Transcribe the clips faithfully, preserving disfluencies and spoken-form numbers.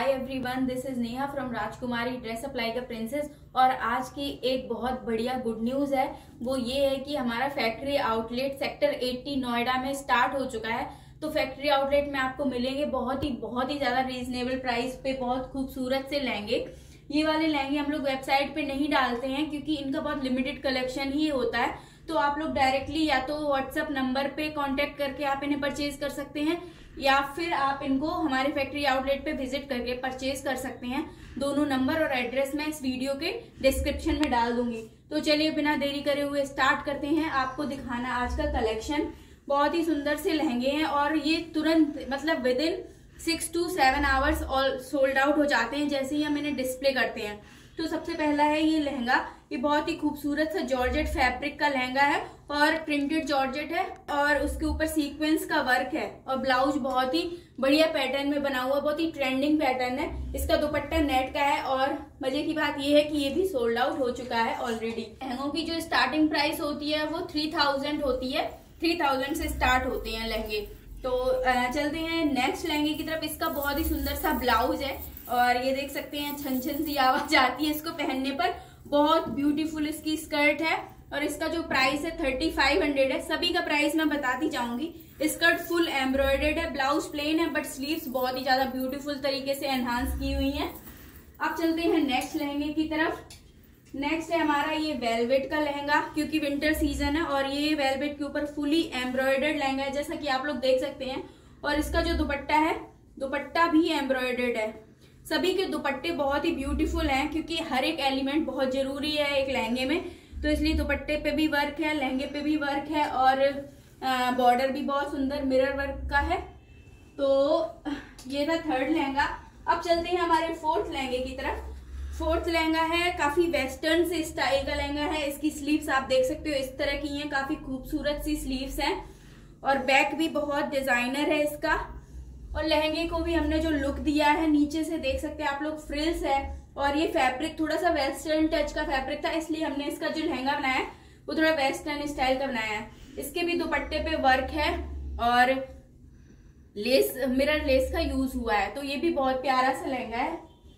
Everyone, this is Neha from Rajkumari dress supply का princess. और आज की एक बहुत बढ़िया गुड न्यूज है, वो ये है कि हमारा फैक्ट्री आउटलेट सेक्टर अस्सी नोएडा में स्टार्ट हो चुका है। तो फैक्ट्री आउटलेट में आपको मिलेंगे बहुत ही बहुत ही ज्यादा रीजनेबल प्राइस पे बहुत खूबसूरत से लहंगे। ये वाले लहंगे हम लोग वेबसाइट पे नहीं डालते हैं क्योंकि इनका बहुत लिमिटेड कलेक्शन ही होता है। तो आप लोग डायरेक्टली या तो व्हाट्सएप नंबर पे कांटेक्ट करके आप इन्हें परचेज कर सकते हैं या फिर आप इनको हमारे फैक्ट्री आउटलेट पे विजिट करके परचेज कर सकते हैं। दोनों नंबर और एड्रेस मैं इस वीडियो के डिस्क्रिप्शन में डाल दूंगी। तो चलिए बिना देरी करे हुए स्टार्ट करते हैं आपको दिखाना आज का कलेक्शन। बहुत ही सुंदर से लहंगे हैं और ये तुरंत मतलब within six two seven hours all sold out हो जाते हैं जैसे ही हम इन्हें डिस्प्ले करते हैं। तो सबसे पहला है ये लहंगा। ये बहुत ही खूबसूरत सा जॉर्जेट फैब्रिक का लहंगा है और प्रिंटेड जॉर्जेट है और उसके ऊपर सीक्वेंस का वर्क है और ब्लाउज बहुत ही बढ़िया पैटर्न में बना हुआ, बहुत ही ट्रेंडिंग पैटर्न है। इसका दुपट्टा नेट का है और मजे की बात ये है कि ये भी सोल्ड आउट हो चुका है ऑलरेडी। लहंगों की जो स्टार्टिंग प्राइस होती है वो थ्री थाउजेंड होती है, थ्री थाउजेंड से स्टार्ट होते हैं लहंगे। तो चलते हैं नेक्स्ट लहंगे की तरफ। इसका बहुत ही सुंदर सा ब्लाउज है और ये देख सकते हैं छन छन सी आवाज आती है इसको पहनने पर। बहुत ब्यूटीफुल इसकी स्कर्ट है और इसका जो प्राइस है थर्टी फाइव हंड्रेड है। सभी का प्राइस मैं बताती जाऊंगी। स्कर्ट फुल एम्ब्रॉयडर्ड है, ब्लाउज प्लेन है बट स्लीव्स बहुत ही ज्यादा ब्यूटीफुल तरीके से एनहांस की हुई हैं। अब चलते हैं नेक्स्ट लहंगे की तरफ। नेक्स्ट है हमारा ये वेलवेट का लहंगा, क्योंकि विंटर सीजन है और ये वेलवेट के ऊपर फुली एम्ब्रॉयडर्ड लहंगा है जैसा कि आप लोग देख सकते हैं। और इसका जो दुपट्टा है, दुपट्टा भी एम्ब्रॉयडर्ड है। सभी के दुपट्टे बहुत ही ब्यूटीफुल हैं क्योंकि हर एक एलिमेंट बहुत जरूरी है एक लहंगे में, तो इसलिए दुपट्टे पे भी वर्क है, लहंगे पे भी वर्क है और बॉर्डर भी बहुत सुंदर मिरर वर्क का है। तो ये था थर्ड लहंगा। अब चलते हैं हमारे फोर्थ लहंगे की तरफ। फोर्थ लहंगा है काफी वेस्टर्न से स्टाइल का लहंगा है। इसकी स्लीव्स आप देख सकते हो इस तरह की हैं, काफी खूबसूरत सी स्लीव्स हैं और बैक भी बहुत डिजाइनर है इसका। और लहंगे को भी हमने जो लुक दिया है नीचे से देख सकते हैं आप लोग, फ्रिल्स है और ये फैब्रिक थोड़ा सा वेस्टर्न टच का फैब्रिक था, इसलिए हमने इसका जो लहंगा बनाया है वो थोड़ा वेस्टर्न स्टाइल का बनाया है। इसके भी दुपट्टे पे वर्क है और लेस, मिरर लेस का यूज हुआ है। तो ये भी बहुत प्यारा सा लहंगा है।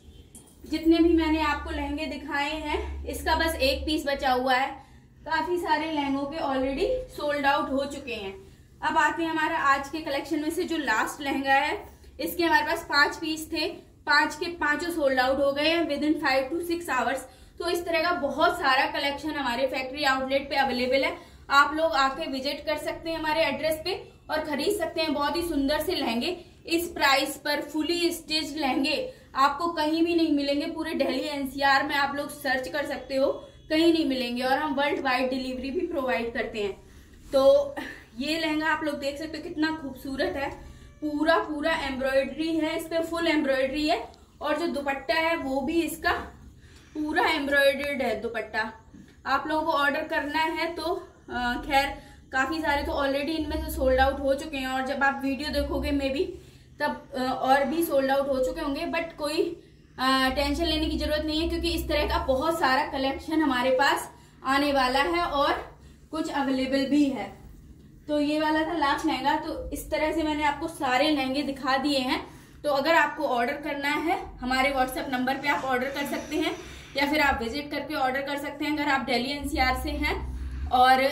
जितने भी मैंने आपको लहंगे दिखाए हैं इसका बस एक पीस बचा हुआ है। काफी सारे लहंगों के ऑलरेडी सोल्ड आउट हो चुके हैं। अब आते हैं हमारा आज के कलेक्शन में से जो लास्ट लहंगा है। इसके हमारे पास पांच पीस थे, पांच के पांचों सोल्ड आउट हो गए हैं within five two six hours. तो इस तरह का बहुत सारा कलेक्शन हमारे फैक्ट्री आउटलेट पे अवेलेबल है। आप लोग आके विजिट कर सकते हैं हमारे एड्रेस पे और खरीद सकते हैं बहुत ही सुंदर से लहंगे। इस प्राइस पर फुली स्टिच्ड लहंगे आपको कहीं भी नहीं मिलेंगे। पूरे दिल्ली एनसीआर में आप लोग सर्च कर सकते हो, कहीं नहीं मिलेंगे। और हम वर्ल्ड वाइड डिलीवरी भी प्रोवाइड करते हैं। तो ये लहंगा आप लोग देख सकते हो कितना खूबसूरत है, पूरा पूरा एम्ब्रॉयडरी है, इस पे फुल एम्ब्रॉयडरी है और जो दुपट्टा है वो भी इसका पूरा एम्ब्रॉयडर्ड है दुपट्टा। आप लोगों को ऑर्डर करना है तो खैर काफी सारे तो ऑलरेडी इनमें से सोल्ड आउट हो चुके हैं और जब आप वीडियो देखोगे मे बी तब और भी सोल्ड आउट हो चुके होंगे। बट कोई टेंशन लेने की जरूरत नहीं है क्योंकि इस तरह का बहुत सारा कलेक्शन हमारे पास आने वाला है और कुछ अवेलेबल भी है। तो ये वाला था लास्ट लहंगा। तो इस तरह से मैंने आपको सारे लहंगे दिखा दिए हैं। तो अगर आपको ऑर्डर करना है हमारे व्हाट्सएप नंबर पे आप ऑर्डर कर सकते हैं या फिर आप विजिट करके ऑर्डर कर सकते हैं अगर आप दिल्ली एनसीआर से हैं। और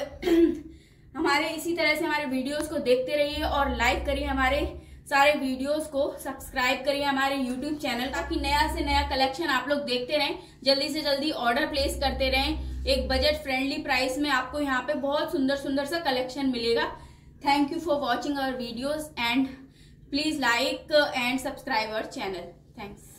हमारे इसी तरह से हमारे वीडियोस को देखते रहिए और लाइक करिए हमारे सारे वीडियोस को, सब्सक्राइब करिए हमारे यूट्यूब चैनल ताकि नया से नया कलेक्शन आप लोग देखते रहें, जल्दी से जल्दी ऑर्डर प्लेस करते रहें। एक बजट फ्रेंडली प्राइस में आपको यहाँ पे बहुत सुंदर सुंदर सा कलेक्शन मिलेगा। Thank you for watching our videos and please like and subscribe our channel. Thanks.